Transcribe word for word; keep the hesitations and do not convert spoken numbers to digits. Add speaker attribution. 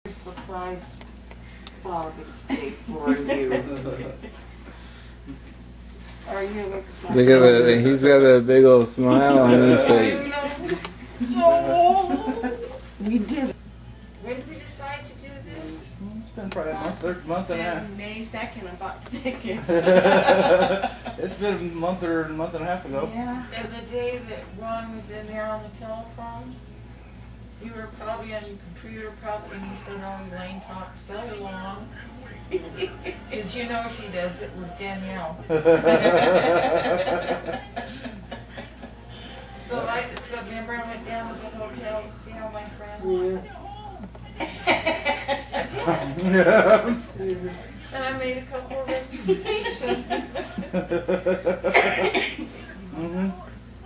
Speaker 1: surprise Father's Day for you. Are you excited?
Speaker 2: Look at that. He's got a big old smile on his face.
Speaker 1: Oh, we did. When did we decide to do this?
Speaker 3: It's been probably a month, or month and a half.
Speaker 4: May second, I bought the tickets.
Speaker 3: It's been a month or a month and a half ago.
Speaker 4: Yeah.
Speaker 1: And the day that Ron was in there on the telephone, you were probably on your computer, probably, and you said, "Oh, Elaine talks so long." Because you know she does. It was Danielle. So I, so remember I went down to the hotel to see all my friends? I did. And I made a couple of reservations.
Speaker 3: Mm-hmm.